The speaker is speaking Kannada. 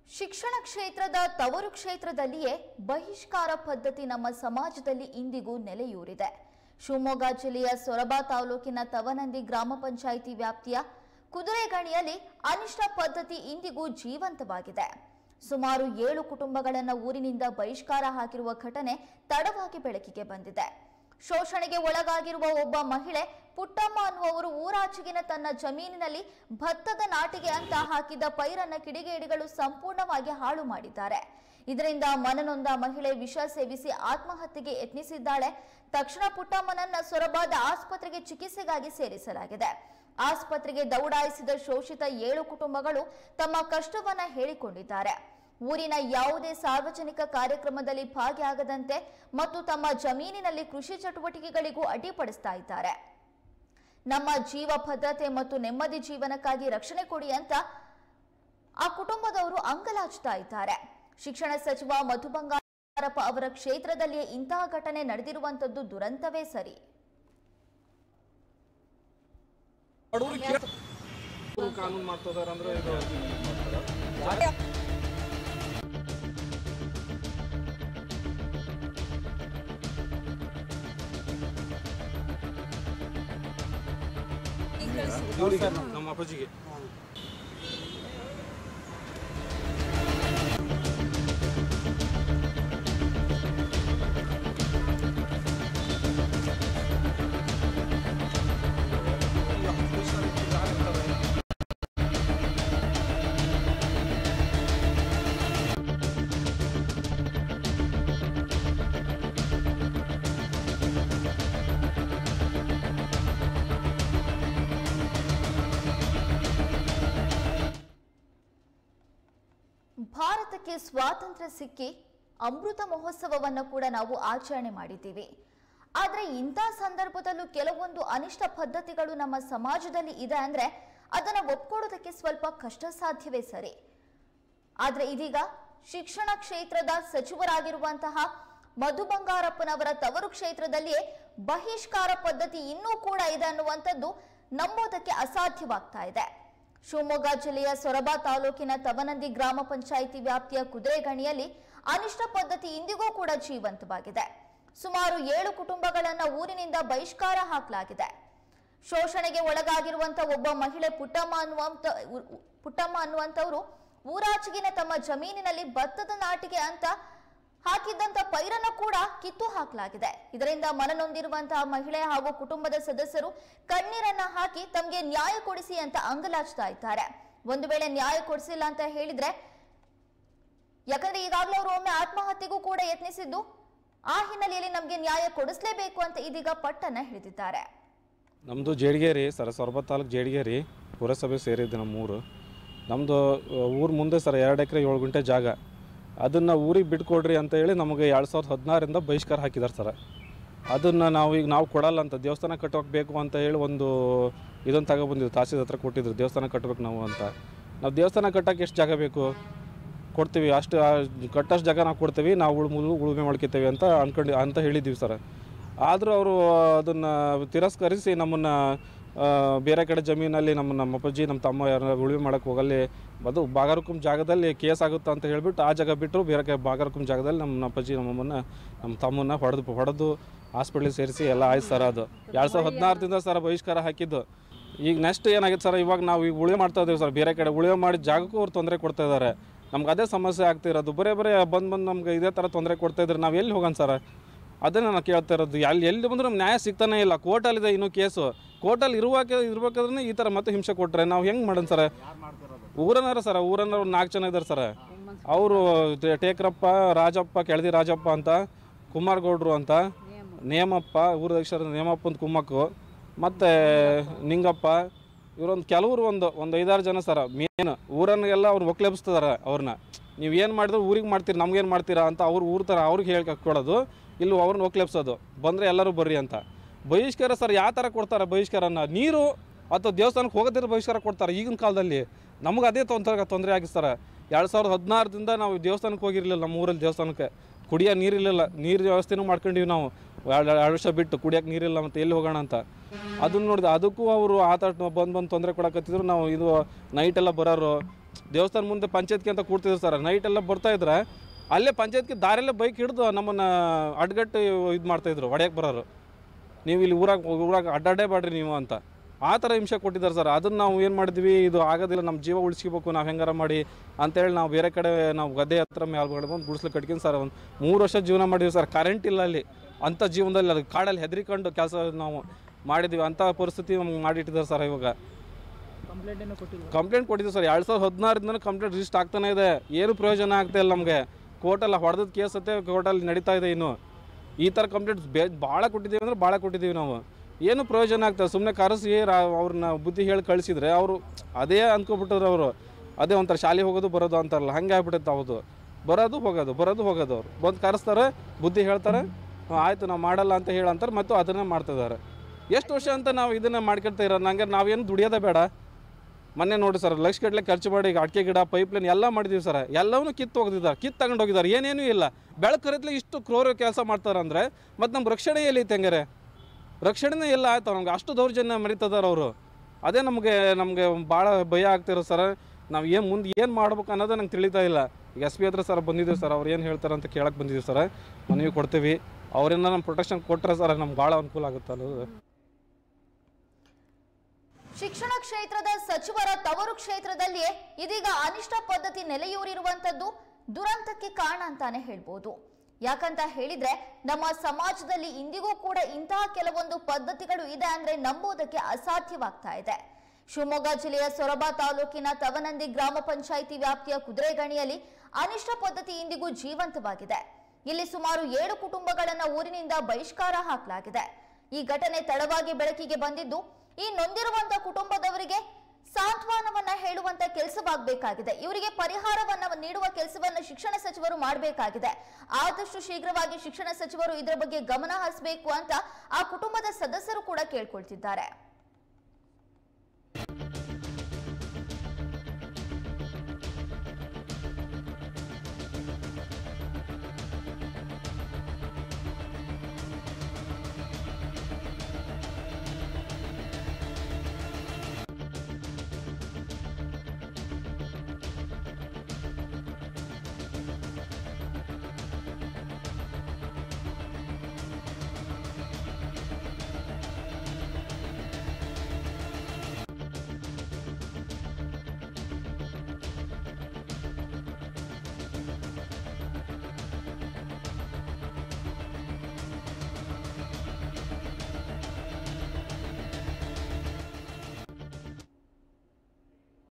ಶಿಕ್ಷಣ ಕ್ಷೇತ್ರದ ತವರು ಕ್ಷೇತ್ರದಲ್ಲಿಯೇ ಬಹಿಷ್ಕಾರ ಪದ್ಧತಿ ನಮ್ಮ ಸಮಾಜದಲ್ಲಿ ಇಂದಿಗೂ ನೆಲೆಯೂರಿದೆ. ಶಿವಮೊಗ್ಗ ಜಿಲ್ಲೆಯ ಸೊರಬ ತಾಲೂಕಿನ ತವನಂದಿ ಗ್ರಾಮ ಪಂಚಾಯಿತಿ ವ್ಯಾಪ್ತಿಯ ಕುದುರೆಗಣಿಯಲ್ಲಿ ಅನಿಷ್ಟ ಪದ್ಧತಿ ಇಂದಿಗೂ ಜೀವಂತವಾಗಿದೆ. ಸುಮಾರು 7 ಕುಟುಂಬಗಳನ್ನು ಊರಿನಿಂದ ಬಹಿಷ್ಕಾರ ಹಾಕಿರುವ ಘಟನೆ ತಡವಾಗಿ ಬೆಳಕಿಗೆ ಬಂದಿದೆ. ಶೋಷಣೆಗೆ ಒಳಗಾಗಿರುವ ಒಬ್ಬ ಮಹಿಳೆ ಪುಟ್ಟಮ್ಮ ಅನ್ನುವರು ಊರಾಚೆಗಿನ ತನ್ನ ಜಮೀನಿನಲ್ಲಿ ಭತ್ತದ ನಾಟಿಗೆ ಅಂತ ಹಾಕಿದ ಪೈರನ್ನ ಕಿಡಿಗೇಡಿಗಳು ಸಂಪೂರ್ಣವಾಗಿ ಹಾಳು ಮಾಡಿದ್ದಾರೆ. ಇದರಿಂದ ಮನನೊಂದ ಮಹಿಳೆ ವಿಷ ಸೇವಿಸಿ ಆತ್ಮಹತ್ಯೆಗೆ ಯತ್ನಿಸಿದ್ದಾಳೆ. ತಕ್ಷಣ ಪುಟ್ಟಮ್ಮನನ್ನ ಸೊರಬಾದ ಆಸ್ಪತ್ರೆಗೆ ಚಿಕಿತ್ಸೆಗಾಗಿ ಸೇರಿಸಲಾಗಿದೆ. ಆಸ್ಪತ್ರೆಗೆ ದೌಡಾಯಿಸಿದ ಶೋಷಿತ 7 ಕುಟುಂಬಗಳು ತಮ್ಮ ಕಷ್ಟವನ್ನ ಹೇಳಿಕೊಂಡಿದ್ದಾರೆ. ಊರಿನ ಯಾವುದೇ ಸಾರ್ವಜನಿಕ ಕಾರ್ಯಕ್ರಮದಲ್ಲಿ ಭಾಗಿಯಾಗದಂತೆ ಮತ್ತು ತಮ್ಮ ಜಮೀನಿನಲ್ಲಿ ಕೃಷಿ ಚಟುವಟಿಕೆಗಳಿಗೂ ಅಡ್ಡಿಪಡಿಸ್ತಾ ಇದ್ದಾರೆ. ನಮ್ಮ ಜೀವ ಭದ್ರತೆ ಮತ್ತು ನೆಮ್ಮದಿ ಜೀವನಕ್ಕಾಗಿ ರಕ್ಷಣೆ ಕೊಡಿ ಅಂತ ಆ ಕುಟುಂಬದವರು ಅಂಗಲಾಚ್ತಾ ಇದ್ದಾರೆ. ಶಿಕ್ಷಣ ಸಚಿವ ಮಧು ಬಂಗಾರಪ್ಪ ಅವರ ಕ್ಷೇತ್ರದಲ್ಲಿಯೇ ಇಂತಹ ಘಟನೆ ನಡೆದಿರುವಂತದ್ದು ದುರಂತವೇ ಸರಿ. ಕಾನೂನು ಮಾಡ್ತಿದ್ದಾರೆ ಅಂದ್ರೆ ನಮ್ಮ ಅಪ್ಪಾಜಿಗೆ ಭಾರತಕ್ಕೆ ಸ್ವಾತಂತ್ರ್ಯ ಸಿಕ್ಕಿ ಅಮೃತ ಮಹೋತ್ಸವವನ್ನು ಕೂಡ ನಾವು ಆಚರಣೆ ಮಾಡಿದ್ದೀವಿ. ಆದರೆ ಇಂಥ ಸಂದರ್ಭದಲ್ಲೂ ಕೆಲವೊಂದು ಅನಿಷ್ಟ ಪದ್ಧತಿಗಳು ನಮ್ಮ ಸಮಾಜದಲ್ಲಿ ಇದೆ ಅಂದ್ರೆ ಅದನ್ನು ಒಪ್ಕೊಳ್ಳೋದಕ್ಕೆ ಸ್ವಲ್ಪ ಕಷ್ಟ ಸಾಧ್ಯವೇ ಸರಿ. ಆದರೆ ಇದೀಗ ಶಿಕ್ಷಣ ಕ್ಷೇತ್ರದ ಸಚಿವರಾಗಿರುವಂತಹ ಮಧು ಬಂಗಾರಪ್ಪನವರ ತವರು ಕ್ಷೇತ್ರದಲ್ಲಿಯೇ ಬಹಿಷ್ಕಾರ ಪದ್ಧತಿ ಇನ್ನೂ ಕೂಡ ಇದೆ ಅನ್ನುವಂಥದ್ದು ನಂಬೋದಕ್ಕೆ ಅಸಾಧ್ಯವಾಗ್ತಾ ಇದೆ. ಶಿವಮೊಗ್ಗ ಜಿಲ್ಲೆಯ ಸೊರಬ ತಾಲೂಕಿನ ತವನಂದಿ ಗ್ರಾಮ ಪಂಚಾಯಿತಿ ವ್ಯಾಪ್ತಿಯ ಕುದುರೆಗಣಿಯಲ್ಲಿ ಅನಿಷ್ಟ ಪದ್ಧತಿ ಇಂದಿಗೂ ಕೂಡ ಜೀವಂತವಾಗಿದೆ. ಸುಮಾರು 7 ಕುಟುಂಬಗಳನ್ನು ಊರಿನಿಂದ ಬಹಿಷ್ಕಾರ ಹಾಕಲಾಗಿದೆ. ಶೋಷಣೆಗೆ ಒಳಗಾಗಿರುವಂತಹ ಒಬ್ಬ ಮಹಿಳೆ ಪುಟ್ಟಮ್ಮ ಅನ್ನುವಂಥವರು ಊರಾಚೆಗಿನ ತಮ್ಮ ಜಮೀನಿನಲ್ಲಿ ಭತ್ತದ ನಾಟಿಗೆ ಅಂತ ಹಾಕಿದ್ದಂತ ಪೈರನ್ನು ಕೂಡ ಕಿತ್ತು ಹಾಕಲಾಗಿದೆ. ಇದರಿಂದ ಮನನೊಂದಿರುವಂತಹ ಮಹಿಳೆ ಹಾಗೂ ಕುಟುಂಬದ ಸದಸ್ಯರು ಕಣ್ಣೀರನ್ನ ಹಾಕಿ ತಮಗೆ ನ್ಯಾಯ ಕೊಡಿಸಿ ಅಂತ ಅಂಗಲಾಚ್ತಾ ಇದ್ದಾರೆ. ಒಂದು ವೇಳೆ ನ್ಯಾಯ ಕೊಡಿಸಿಲ್ಲ ಅಂತ ಹೇಳಿದ್ರೆ, ಯಾಕಂದ್ರೆ ಈಗಾಗಲೇ ಅವರು ಒಮ್ಮೆ ಆತ್ಮಹತ್ಯೆಗೂ ಕೂಡ ಯತ್ನಿಸಿದ್ದು, ಆ ಹಿನ್ನೆಲೆಯಲ್ಲಿ ನಮಗೆ ನ್ಯಾಯ ಕೊಡಿಸಲೇಬೇಕು ಅಂತ ಇದೀಗ ಪಟ್ಟನ್ನ ಹಿಡಿದಿದ್ದಾರೆ. ನಮ್ಮದು ಜೇಡಿಗೇರಿ ಸರ್, ಸೊರಬ ತಾಲೂಕು ಜೇಡಿಗೇರಿ ಪುರಸಭೆ ಸೇರಿದ್ದು ನಮ್ಮೂರು. ನಮ್ಮದು ಊರು ಮುಂದೆ ಸರ್ 2 ಎಕರೆ 7 ಗುಂಟೆ ಜಾಗ. ಅದನ್ನು ಊರಿಗೆ ಬಿಟ್ಕೊಡ್ರಿ ಅಂತ ಹೇಳಿ ನಮಗೆ 2016ರಿಂದ ಬಹಿಷ್ಕಾರ ಹಾಕಿದ್ದಾರೆ ಸರ್. ಅದನ್ನು ನಾವು ಕೊಡಲ್ಲ ಅಂತ, ದೇವಸ್ಥಾನ ಕಟ್ಟೋಕೆ ಅಂತ ಹೇಳಿ ಒಂದು ಇದನ್ನು ತಗೊಬಂದಿದ್ದು, ತಹಸೀಲ್ ಹತ್ರ ಕೊಟ್ಟಿದ್ರು, ದೇವಸ್ಥಾನ ಕಟ್ಟಬೇಕು ನಾವು ಅಂತ. ನಾವು ದೇವಸ್ಥಾನ ಕಟ್ಟೋಕೆ ಎಷ್ಟು ಜಾಗ ಬೇಕು ಕೊಡ್ತೀವಿ, ಅಷ್ಟು ಕಟ್ಟೋಷ್ಟು ಜಾಗ ನಾವು ಕೊಡ್ತೀವಿ, ನಾವು ಉಳುಮೆ ಮಾಡ್ಕೊತೀವಿ ಅಂತ ಹೇಳಿದ್ದೀವಿ ಸರ್. ಆದರೂ ಅವರು ಅದನ್ನು ತಿರಸ್ಕರಿಸಿ ನಮ್ಮನ್ನು ಬೇರೆ ಕಡೆ ಜಮೀನಲ್ಲಿ ನಮ್ಮ ಅಪ್ಪಾಜಿ ನಮ್ಮ ತಮ್ಮ ಯಾರು ಉಳುಮೆ ಮಾಡೋಕ್ಕೆ ಹೋಗಲ್ಲಿ ಅದು ಬಾಗರಕುಂ ಜಾಗದಲ್ಲಿ ಕೇಸ್ ಆಗುತ್ತೆ ಅಂತ ಹೇಳಿಬಿಟ್ಟು ಆ ಜಾಗ ಬಿಟ್ಟರು ಬೇರೆ ಬಾಗರಕುಂ ಜಾಗದಲ್ಲಿ ನಮ್ಮ ಅಪ್ಪಾಜಿ ನಮ್ಮ ತಮ್ಮನ್ನ ಹೊಡೆದು ಹಾಸ್ಪಿಟ್ಲಿಗೆ ಸೇರಿಸಿ ಎಲ್ಲ ಆಯ್ತು ಸರ್. ಅದು 2016ರಿಂದ ಸರ್ ಬಹಿಷ್ಕಾರ ಹಾಕಿದ್ದು. ಈಗ ನೆಕ್ಸ್ಟ್ ಏನಾಗಿದೆ ಸರ್, ಇವಾಗ ನಾವು ಈಗ ಉಳುಮೆ ಮಾಡ್ತಾ ಇದ್ದೀವಿ ಸರ್, ಬೇರೆ ಕಡೆ ಉಳುಮೆ ಮಾಡಿದ ಜಾಗಕ್ಕೂ ಅವ್ರು ತೊಂದರೆ ಕೊಡ್ತಾ ಇದ್ದಾರೆ. ನಮ್ಗೆ ಅದೇ ಸಮಸ್ಯೆ ಆಗ್ತಿರೋದು, ಬರೇ ಬಂದು ನಮ್ಗೆ ಇದೇ ಥರ ತೊಂದರೆ ಕೊಡ್ತಾಯಿದ್ರೆ ನಾವು ಎಲ್ಲಿ ಹೋಗೋಣ ಸರ್? ಅದೇ ನಾನು ಕೇಳ್ತಾ ಇರೋದು. ಎಲ್ಲಿ ಬಂದರೂ ನಮ್ಗೆ ನ್ಯಾಯ ಸಿಗ್ತಾನೆ ಇಲ್ಲ. ಕೋರ್ಟಲ್ಲಿದೆ ಇನ್ನೂ ಕೇಸು, ಕೋರ್ಟಲ್ಲಿ ಇರ್ಬೇಕಾದ್ರೆ ಈ ಥರ ಮತ್ತೆ ಹಿಂಸೆ ಕೊಟ್ಟರೆ ನಾವು ಹೆಂಗೆ ಮಾಡೋಣ ಸರ್? ಊರನ್ನಾರ 4 ಜನ ಇದ್ದಾರೆ ಸರ್. ಅವರು ಟೇಕ್ರಪ್ಪ, ರಾಜಪ್ಪ, ಕೆಳದಿ ರಾಜಪ್ಪ ಅಂತ, ಕುಮಾರಗೌಡರು ಅಂತ, ನೇಮಪ್ಪ, ಊರಧ್ಯಕ್ಷರ ನೇಮಪ್ಪ ಅಂತ ಕುಮ್ಮಕ್ಕು, ಮತ್ತು ನಿಂಗಪ್ಪ, ಇವರೊಂದು ಕೆಲವರು ಒಂದು 5-6 ಜನ ಸರ್. ಮೇನ್ ಊರನ್ನೆಲ್ಲ ಅವ್ರು ಒಕ್ಲೆಬ್ಸ್ತಿದ್ದಾರೆ. ಅವ್ರನ್ನ ನೀವು ಏನು ಮಾಡಿದ್ರು ಊರಿಗೆ ಮಾಡ್ತೀರಿ, ನಮ್ಗೇನು ಮಾಡ್ತೀರಾ ಅಂತ ಊರ ಥರ ಅವ್ರಿಗೆ ಹೇಳ್ಕೊಡೋದು, ಇಲ್ಲಿ ಅವ್ರನ್ನ ಒಕ್ಲೆಬ್ಸೋದು, ಬಂದರೆ ಎಲ್ಲರೂ ಬರ್ರಿ ಅಂತ. ಬಹಿಷ್ಕಾರ ಸರ್ ಯಾವ ಥರ ಕೊಡ್ತಾರೆ ಬಹಿಷ್ಕಾರನ? ನೀರು ಅಥವಾ ದೇವಸ್ಥಾನಕ್ಕೆ ಹೋಗೋದಿರೋ ಬಹಿಷ್ಕಾರ ಕೊಡ್ತಾರೆ ಈಗಿನ ಕಾಲದಲ್ಲಿ. ನಮ್ಗೆ ಅದೇ ತೊಂದರೆ ಆಗಿ ಸರ್. 2016ರಿಂದ ನಾವು ದೇವಸ್ಥಾನಕ್ಕೆ ಹೋಗಿರಲಿಲ್ಲ. ನಮ್ಮ ಊರಲ್ಲಿ ದೇವಸ್ಥಾನಕ್ಕೆ ಕುಡಿಯೋ ನೀರಿರಲಿಲ್ಲ. ನೀರು ವ್ಯವಸ್ಥೆನೂ ಮಾಡ್ಕೊಂಡಿವಿ ನಾವು. 2 ವರ್ಷ ಬಿಟ್ಟು ಕುಡಿಯೋಕೆ ನೀರಿಲ್ಲ, ಮತ್ತು ಎಲ್ಲಿ ಹೋಗೋಣ ಅಂತ. ಅದನ್ನು ನೋಡಿದೆ, ಅದಕ್ಕೂ ಅವರು ಬಂದು ತೊಂದರೆ ಕೊಡಕತ್ತಿದ್ರು. ನಾವು ಇದು ನೈಟೆಲ್ಲ ಬರೋರು, ದೇವಸ್ಥಾನ ಮುಂದೆ ಪಂಚಾಯತ್ಗೆ ಅಂತ ಕೂಡ್ತಿದ್ರು ಸರ್. ನೈಟೆಲ್ಲ ಬರ್ತಾಯಿದ್ರೆ ಅಲ್ಲೇ ಪಂಚಾಯತ್ಗೆ ದಾರಿಯಲ್ಲೇ ಬೈಕ್ ಹಿಡಿದು ನಮ್ಮನ್ನು ಅಡ್ಗಟ್ಟು ಇದು ಮಾಡ್ತಾಯಿದ್ರು, ಹೊಡೆಯಕ್ಕೆ ಬರೋರು. ನೀವು ಇಲ್ಲಿ ಊರಾಗ ಅಡ್ಡಾಡೇ ಬಾಡ್ರಿ ನೀವು ಅಂತ ಆ ಥರ ಹಿಂಸೆ ಕೊಟ್ಟಿದ್ದಾರೆ ಸರ್. ಅದನ್ನು ನಾವು ಏನು ಮಾಡಿದ್ವಿ, ಇದು ಆಗೋದಿಲ್ಲ, ನಮ್ಮ ಜೀವ ಉಳಿಸ್ಕೋಬೇಕು ನಾವು ಹೆಂಗಾರ ಮಾಡಿ ಅಂತೇಳಿ ನಾವು ಬೇರೆ ಕಡೆ ನಾವು ಗದ್ದೆ ಹತ್ರ ಮೇಲ್ಗಡೆ ಬಂದು ಗುಡಿಸ್ಲು ಕಟ್ಕೊಂಡು ಸರ್ ಒಂದು 3 ವರ್ಷ ಜೀವನ ಮಾಡಿದ್ವಿ ಸರ್. ಕರೆಂಟ್ ಇಲ್ಲ ಅಲ್ಲಿ, ಅಂಥ ಜೀವನದಲ್ಲಿ ಅದು ಕಾಡಲ್ಲಿ ಹೆದರಿಕೊಂಡು ಕೆಲಸ ನಾವು ಮಾಡಿದ್ವಿ. ಅಂಥ ಪರಿಸ್ಥಿತಿ ನಮ್ಗೆ ಮಾಡಿಟ್ಟಿದ್ದಾರೆ ಸರ್. ಇವಾಗ ಕಂಪ್ಲೇಂಟ್ ಕೊಟ್ಟಿದ್ದೀವಿ ಸರ್. 2016 ಕಂಪ್ಲೇಂಟ್ ರಿಜಿಸ್ಟರ್ ಆಗ್ತಾನೆ ಇದೆ, ಏನು ಪ್ರಯೋಜನ ಆಗ್ತಾ ಇಲ್ಲ ನಮಗೆ. ಕೋರ್ಟಲ್ಲಿ ಹೊಡೆದ ಕೇಸ್ ಅತ್ತೆ ಕೋರ್ಟಲ್ಲಿ ನಡೀತಾ ಇದೆ. ಇನ್ನು ಈ ಥರ ಕಂಪ್ಲೇಂಟ್ಸ್ ಭಾಳ ಕೊಟ್ಟಿದ್ದೀವಿ ಅಂದರೆ ಭಾಳ ಕೊಟ್ಟಿದ್ದೀವಿ ನಾವು, ಏನು ಪ್ರಯೋಜನ ಆಗ್ತದೆ. ಸುಮ್ಮನೆ ಕರೆಸಿ ಅವ್ರನ್ನ ಬುದ್ಧಿ ಹೇಳಿ ಕಳಿಸಿದ್ರೆ ಅವರು ಅದೇ ಅಂದ್ಕೊಬಿಟ್ಟರು. ಅವರು ಅದೇ ಒಂಥರ ಶಾಲೆ ಹೋಗೋದು ಬರೋದು ಅಂತಾರಲ್ಲ, ಹಂಗೆ ಆಗ್ಬಿಟ್ಟೈತೆ. ಹೌದು, ಬರೋದು ಹೋಗೋದು ಅವ್ರು ಬಂದು ಕರೆಸ್ತಾರೆ, ಬುದ್ಧಿ ಹೇಳ್ತಾರೆ, ಆಯಿತು ನಾವು ಮಾಡಲ್ಲ ಅಂತ ಹೇಳಂತಾರೆ, ಮತ್ತು ಅದನ್ನೇ ಮಾಡ್ತಿದ್ದಾರೆ. ಎಷ್ಟು ವರ್ಷ ಅಂತ ನಾವು ಇದನ್ನು ಮಾಡ್ಕೊಳ್ತಾ ಇರೋ, ನಂಗೆ ನಾವೇನು ದುಡಿಯೋದೇ ಬೇಡ. ಮೊನ್ನೆ ನೋಡಿ ಸರ್, ಲಕ್ಷಗಟ್ಟಲೆ ಖರ್ಚು ಮಾಡಿ ಅಡಿಕೆ ಗಿಡ ಪೈಪ್ಲೈನ್ ಎಲ್ಲ ಮಾಡಿದ್ದೀವಿ ಸರ್. ಎಲ್ಲವನ್ನೂ ಕಿತ್ತು ಹೋಗಿದ್ದಾರೆ, ತಗೊಂಡು ಹೋಗಿದ್ದಾರೆ, ಏನೇನೂ ಇಲ್ಲ. ಬೆಳಕರಿತ್ಲೆ ಇಷ್ಟು ಕ್ರೂರ ಕೆಲಸ ಮಾಡ್ತಾರೆ ಅಂದರೆ ಮತ್ತು ನಮ್ಮ ರಕ್ಷಣೆ ಎಲ್ಲಿ ತೆಂಗರೆ, ರಕ್ಷಣೆನೇ ಎಲ್ಲ ಆಯ್ತು. ನಮ್ಗೆ ಅಷ್ಟು ದೌರ್ಜನ್ಯ ಮರಿತಿದ್ದಾರೆ ಅವರು. ಅದೇ ನಮಗೆ ಭಾಳ ಭಯ ಆಗ್ತಿರೋ ಸರ್. ನಾವು ಮುಂದೆ ಏನು ಮಾಡ್ಬೇಕು ಅನ್ನೋದೇ ನಂಗೆ ತಿಳಿತಾ ಇಲ್ಲ. ಈಗ SP ಹತ್ರ ಸರ್ ಬಂದಿದ್ದೀವಿ ಸರ್, ಅವ್ರು ಏನು ಹೇಳ್ತಾರೆ ಅಂತ ಕೇಳಕ್ಕೆ ಬಂದಿದ್ದೀವಿ ಸರ್. ಮನವಿ ಕೊಡ್ತೀವಿ, ಅವರಿಂದ ನಮ್ಮ ಪ್ರೊಟೆಕ್ಷನ್ ಕೊಟ್ಟರೆ ಸರ್ ನಮ್ಗೆ ಭಾಳ ಅನುಕೂಲ ಆಗುತ್ತೆ ಅನ್ನೋದು. ಶಿಕ್ಷಣ ಕ್ಷೇತ್ರದ ಸಚಿವರ ತವರು ಕ್ಷೇತ್ರದಲ್ಲಿಯೇ ಇದೀಗ ಅನಿಷ್ಟ ಪದ್ಧತಿ ನೆಲೆಯೂರಿರುವಂತದ್ದು ದುರಂತಕ್ಕೆ ಕಾರಣ ಅಂತಾನೆ ಹೇಳ್ಬೋದು. ಯಾಕಂತ ಹೇಳಿದ್ರೆ ನಮ್ಮ ಸಮಾಜದಲ್ಲಿ ಇಂದಿಗೂ ಕೂಡ ಇಂತಹ ಕೆಲವೊಂದು ಪದ್ಧತಿಗಳು ಇದೆ ಅಂದ್ರೆ ನಂಬೋದಕ್ಕೆ ಅಸಾಧ್ಯವಾಗ್ತಾ ಇದೆ. ಶಿವಮೊಗ್ಗ ಜಿಲ್ಲೆಯ ಸೊರಬ ತಾಲೂಕಿನ ತವನಂದಿ ಗ್ರಾಮ ಪಂಚಾಯಿತಿ ವ್ಯಾಪ್ತಿಯ ಕುದುರೆಗಣಿಯಲ್ಲಿ ಅನಿಷ್ಟ ಪದ್ಧತಿ ಇಂದಿಗೂ ಜೀವಂತವಾಗಿದೆ. ಇಲ್ಲಿ ಸುಮಾರು 7 ಕುಟುಂಬಗಳನ್ನ ಊರಿನಿಂದ ಬಹಿಷ್ಕಾರ ಹಾಕಲಾಗಿದೆ. ಈ ಘಟನೆ ತಡವಾಗಿ ಬೆಳಕಿಗೆ ಬಂದಿದ್ದು ಈ ನೊಂದಿರುವಂತ ಕುಟುಂಬದವರಿಗೆ ಸಾಂತ್ವನವನ್ನ ಹೇಳುವಂತ ಕೆಲಸವಾಗಬೇಕಾಗಿದೆ. ಇವರಿಗೆ ಪರಿಹಾರವನ್ನ ನೀಡುವ ಕೆಲಸವನ್ನ ಶಿಕ್ಷಣ ಸಚಿವರು ಮಾಡಬೇಕಾಗಿದೆ. ಆದಷ್ಟು ಶೀಘ್ರವಾಗಿ ಶಿಕ್ಷಣ ಸಚಿವರು ಇದರ ಬಗ್ಗೆ ಗಮನ ಹರಿಸಬೇಕು ಅಂತ ಆ ಕುಟುಂಬದ ಸದಸ್ಯರು ಕೂಡ ಕೇಳ್ಕೊಳ್ತಿದ್ದಾರೆ.